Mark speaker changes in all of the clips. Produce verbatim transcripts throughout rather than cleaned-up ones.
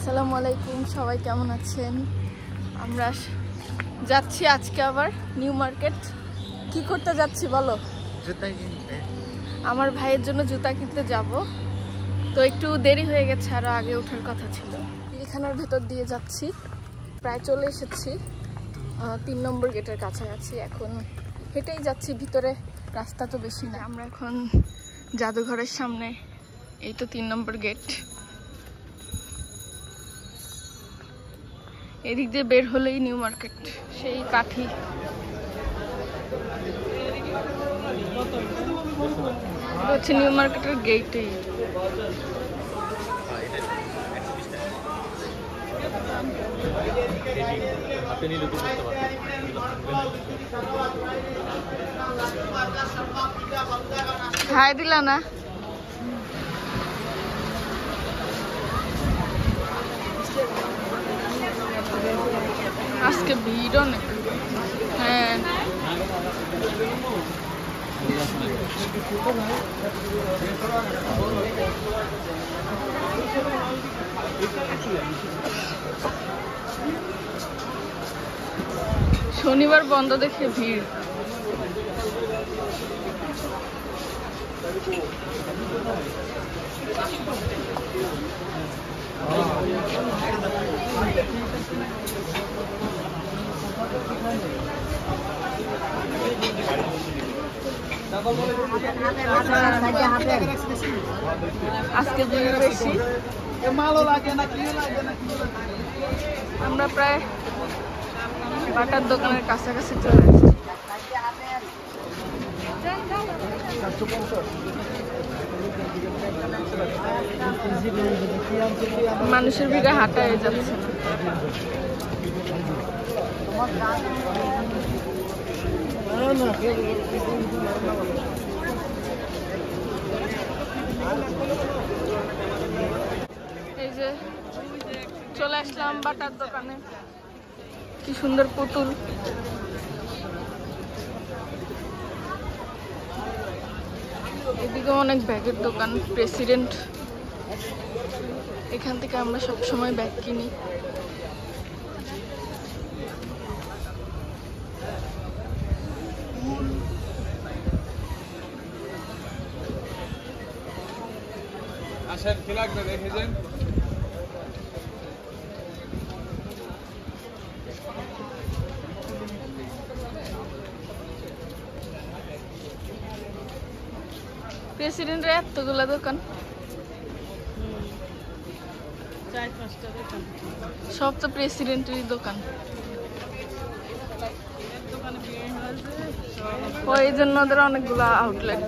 Speaker 1: আসসালামু আলাইকুম, সবাই কেমন আছেন? আমরা যাচ্ছি আজকে আবার নিউ মার্কেট। কি করতে যাচ্ছি বলো?
Speaker 2: জুতা কিনতে।
Speaker 1: আমার ভাইয়ের জন্য জুতা কিনতে যাব। তো একটু দেরি হয়ে গেছে, আরো আগে ওঠার কথা ছিল। এখানের ভেতর দিয়ে যাচ্ছি, প্রায় চলে এসেছি তিন নম্বর গেটের কাছাকাছি। এখন হেঁটেই যাচ্ছি, ভিতরে রাস্তা তো বেশি না। আমরা এখন জাদুঘরের সামনে, এই তো তিন নম্বর গেট। এদিক দিয়ে বের হলেই নিউ মার্কেট, সেই কাঠি। হচ্ছে নিউ মার্কেটের গেটেই। হাই দিলা না? আজকে ভিড় অনেক। হ্যাঁ, শনিবার বন্ধ দেখে ভিড়। আজকে ভিড় বেশি। আমরা প্রায় বাটার দোকানের কাছাকাছি চলে এসেছি। মানুষের ভিড়ে হাঁটা হয়ে যাচ্ছে। এই যে চলে আসলাম বাটার দোকানে। কি সুন্দর পুতুল। এদিকে অনেক ব্যাগের দোকান, প্রেসিডেন্ট। এখান থেকে আমরা সব সময় ব্যাগ কিনি।
Speaker 2: আচ্ছা, কি লাগবে দেখে যান।
Speaker 1: প্রেসিডেন্টের এতগুলা দোকান, সব তো প্রেসিডেন্টেরই দোকান। ওই জন্য ওদের অনেকগুলো আউটলেট।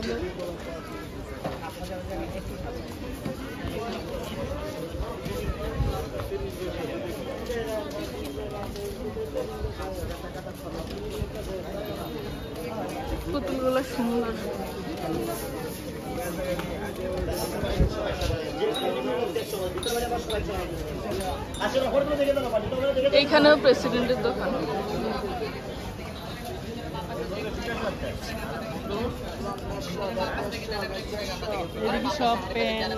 Speaker 1: পুতুলগুলো সুন্দর। এইখানেও প্রেসিডেন্টের দোকান। সব পেন,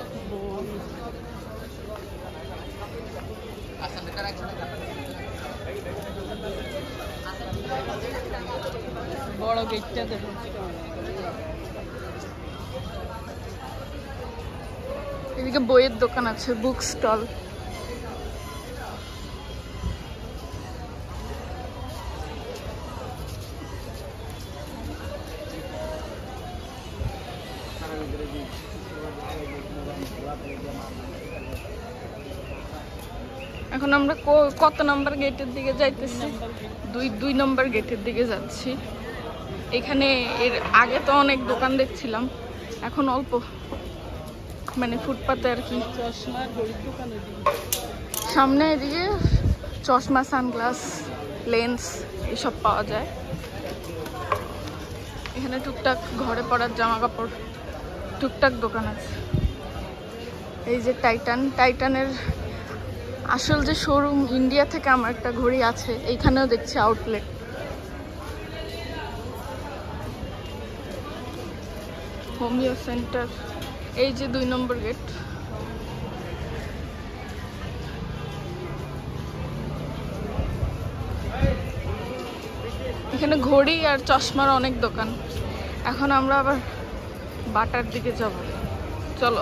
Speaker 1: বড় গেটটা দেখো। এদিকে বইয়ের দোকান আছে, বুক স্টল। এখন আমরা কত নম্বর গেটের দিকে যাইতেছি? দুই দুই নম্বর গেটের দিকে যাচ্ছি। এখানে এর আগে তো অনেক দোকান দেখছিলাম, এখন অল্প, মানে ফুটপাতে আর কি। সামনে এদিকে চশমা, সানগ্লাস, লেন্স এসব পাওয়া যায়। এখানে টুকটাক ঘরে পরার জামা কাপড়, টুকটাক দোকান আছে। এই যে টাইটান, টাইটানের আসল যে শোরুম, ইন্ডিয়া থেকে আমার একটা ঘড়ি আছে, এইখানেও দেখছি আউটলেট। হোমিও সেন্টার, এই যে দুই নম্বর গেট। এখানে ঘড়ি আর চশমার অনেক দোকান। এখন আমরা আবার বাটার দিকে যাব, চলো।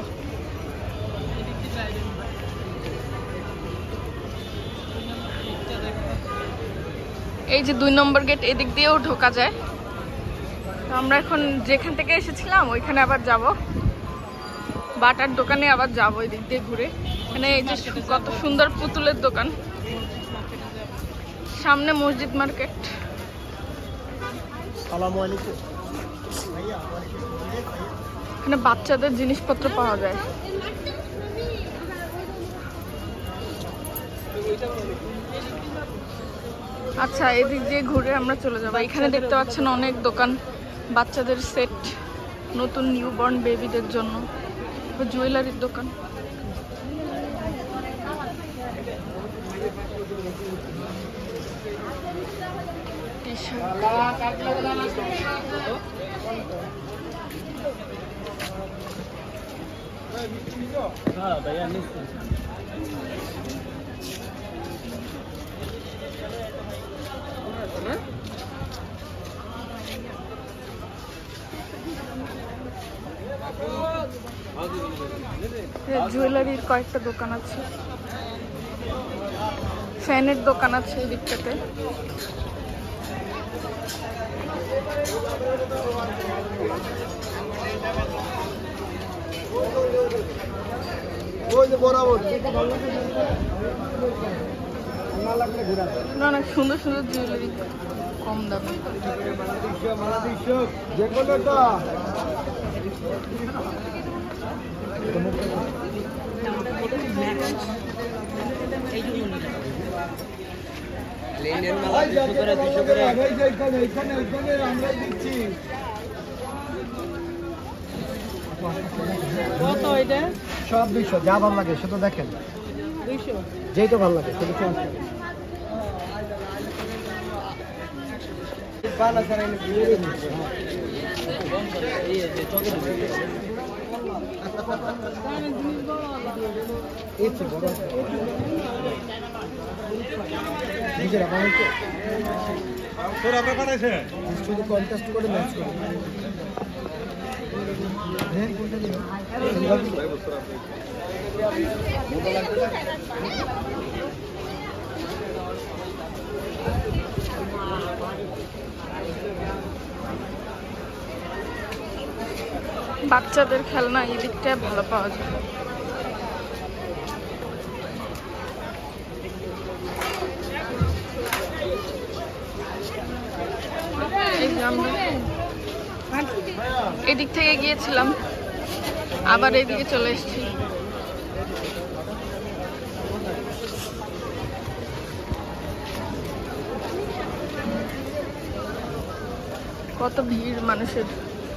Speaker 1: এই যে দুই নম্বর গেট, এদিক দিয়েও ঢোকা যায়। তো আমরা এখন যেখান থেকে এসেছিলাম ওইখানে আবার যাব, বাটার দোকানে আবার যাব এই দিক দিয়ে ঘুরে। মানে এই যে কত সুন্দর পুতুলের দোকান, সামনে মসজিদ মার্কেট। এখানে বাচ্চাদের জিনিসপত্র পাওয়া যায়। আচ্ছা, এদিক দিয়ে ঘুরে আমরা চলে যাবো। এখানে দেখতে পাচ্ছেন অনেক দোকান, বাচ্চাদের সেট, নতুন নিউবর্ন বেবিদের জন্য, জুয়েলারির দোকান। জুয়েলারির কয়েকটা দোকান আছে, ফ্যানের দোকান আছে এই দিকটাতে। অনেক সুন্দর সুন্দর জুয়েলারি, কম দামে।
Speaker 3: সব দুইশো, যা ভালো লাগে সেটা দেখেন, যেই তো ভালো লাগে সেটা শুধু কন্টেস্ট করে ম্যাচ করে।
Speaker 1: বাচ্চাদের খেলনা এই দিকটায় ভালো পাওয়া যায়। এদিক থেকে গিয়েছিলাম, আবার এদিকে চলে এসেছি। কত ভিড় মানুষের।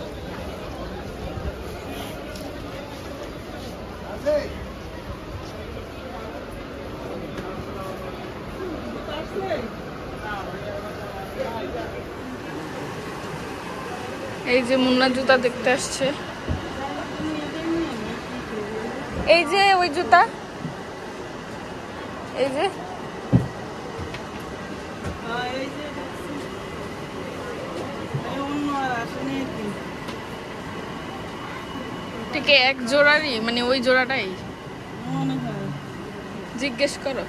Speaker 1: এই যে মুন্না জুতা দেখতে আসছে, এই যে ওই জুতা, এই যে ঠিক এক জোড়ারই, মানে ওই জোড়াটাই জিজ্ঞেস করো।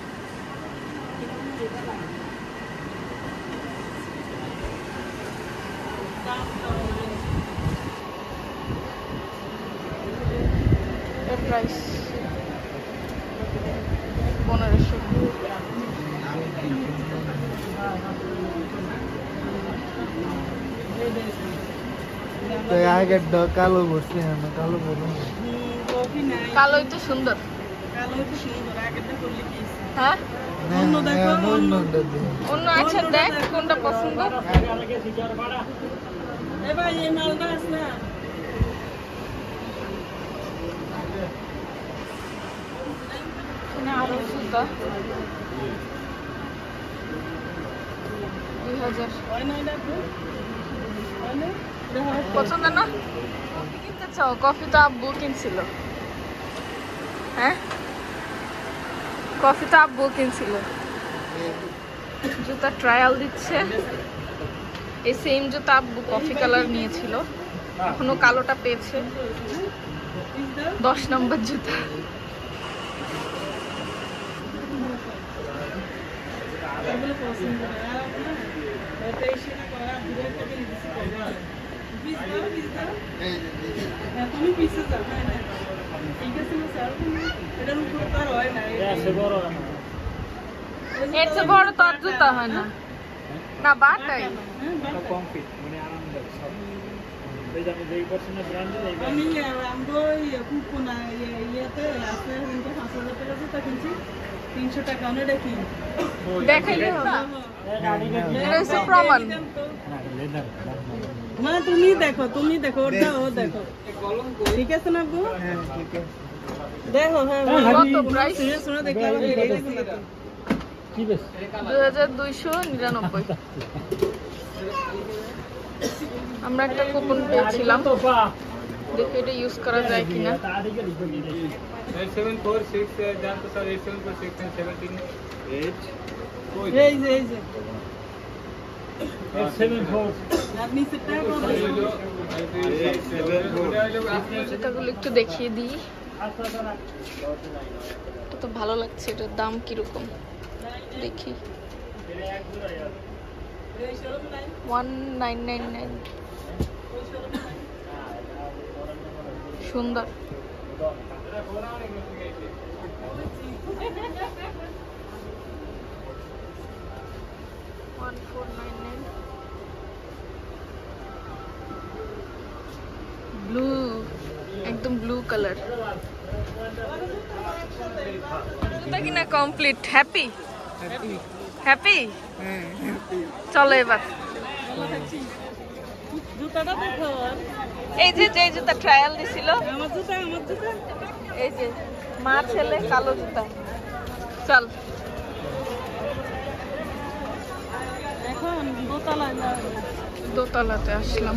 Speaker 1: প্রাইস পনেরোশো।
Speaker 3: কালো বসছে, কালো বলুন,
Speaker 1: কালোই তো সুন্দর। হ্যাঁ অন্য আছে, দেখ কোনটা পছন্দ। আরো জুতা দুই হাজার পছন্দ না? কিনতে চাও? কফি তো আব্বু কিনছিল। হ্যাঁ কফি তো আব্বু কিনছিল। জুতা ট্রায়াল দিচ্ছে। এই সেম জুতা আব্বু কফি কালার নিয়েছিল, এখনো কালোটা পেয়েছে। দশ নম্বর জুতা। এর চেয়ে বড় তোর জুতা হয় না না বাটাই
Speaker 4: তিনশো টাকা দেখি
Speaker 1: দেখাইলে প্রমাণ।
Speaker 4: মা তুমি দেখো তুমি দেখো ওটা ও দেখো ঠিক আছে না গো? দেখো হ্যাঁ
Speaker 1: কত প্রাইস?
Speaker 4: শুনে দেখলাম
Speaker 1: দুই হাজার দুইশো নিরানব্বই। আমরা একটা কুপন পেয়েছিলাম, দেখো এটা ইউজ করা যায় কিনা। জুতাগুলো একটু দেখিয়ে দিই, তো ভালো লাগছে। এটার দাম কিরকম দেখি। One nine nine nine. সুন্দর। One four nine nine. Blue, একদম ব্লু কালার। জুতা কিনা কমপ্লিট। হ্যাপি হ্যাপি চলো এবার
Speaker 4: জুতাটা দেখো।
Speaker 1: এই যে যে জুতা ট্রায়াল দিছিল,
Speaker 4: আমার জুতা আমার জুতা
Speaker 1: এই যে মা ছেলে কালো জুতা। চল
Speaker 4: এখন দোতলায়
Speaker 1: দোতলাতে আসলাম।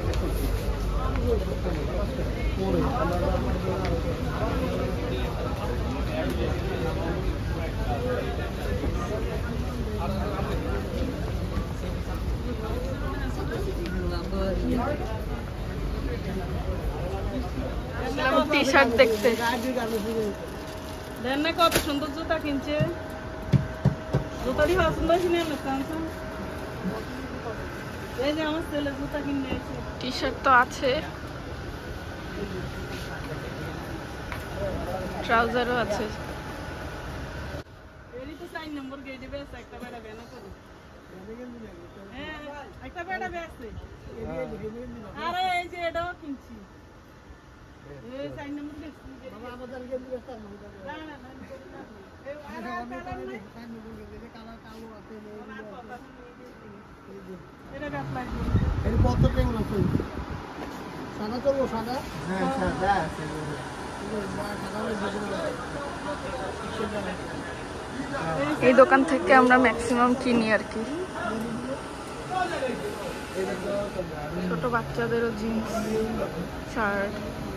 Speaker 1: টি শার্ট দেখতে।
Speaker 4: দেন না কত সুন্দর জুতা কিনছে। জুতাটি পছন্দ কিনে আনছো? এই যে আমার ছেলে জুতা কিনে এসেছে।
Speaker 1: টি শার্ট তো আছে, ট্রাউজারও আছে।
Speaker 4: এরই তো চার নম্বর গেটে বেশ একটা বেড়া বেনা করে। হ্যাঁ একটা বেড়া বেসছে। আরে এই যে এটাও কিনছি। এই চার নম্বর গেট বাবা আমাদের গেট বেসতা না না না না এই আরে কালার নাই চার নম্বর গেটে কালার কালো আছে। এটা বেশ লাগবে।
Speaker 3: এর কত টাকা আছে? সাদা চলবো সাদা? হ্যাঁ সাদা আছে।
Speaker 1: এই দোকান থেকে আমরা ম্যাক্সিমাম কিনি আর কি। ছোট বাচ্চাদেরও জিন্স শার্ট।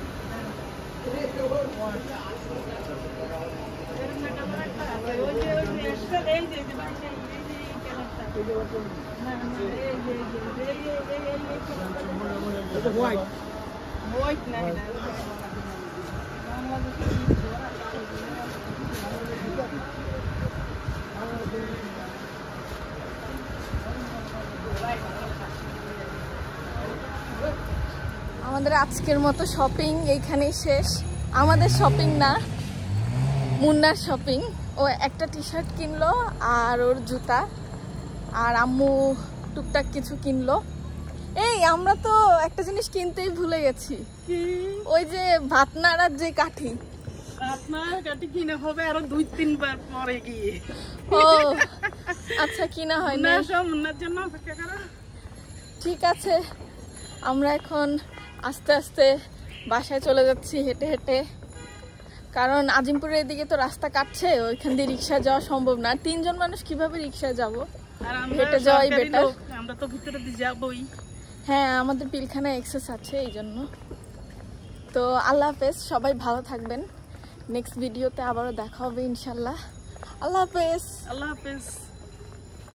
Speaker 1: আমাদের আজকের মতো শপিং এইখানেই শেষ। আমাদের শপিং না, মুন্নার শপিং। ও একটা টি শার্ট কিনলো আর ওর জুতা, আর আম্মু টুকটাক কিছু কিনলো। এই আমরা তো একটা জিনিস কিনতেই ভুলে গেছি, ওই যে ভাত নাড়ার যে কাঠি।
Speaker 4: আপনার কাঠি কিনা হবে আরো দুই তিনবার পরে গিয়ে।
Speaker 1: ও আচ্ছা, কিনা হয় না,
Speaker 4: সব মুন্নার জন্য অপেক্ষা করো।
Speaker 1: ঠিক আছে, আমরা এখন আস্তে আস্তে বাসায় চলে যাচ্ছি হেঁটে হেঁটে, কারণ আজিমপুরের এদিকে তো রাস্তা কাটছে, ওইখান দিয়ে রিক্সা যাওয়া সম্ভব না। তিনজন মানুষ কিভাবে রিক্সায় যাব? হেঁটে যাওয়াই বেটার।
Speaker 4: আমরা তো ভিতরে দিয়ে যাবই।
Speaker 1: হ্যাঁ, আমাদের পিলখানা এক্সেস আছে এই জন্য। তো আল্লাহ হাফেজ, সবাই ভালো থাকবেন। নেক্সট ভিডিওতে আবারও দেখা হবে ইনশাল্লাহ। আল্লাহ হাফেজ।
Speaker 4: আল্লাহ হাফেজ।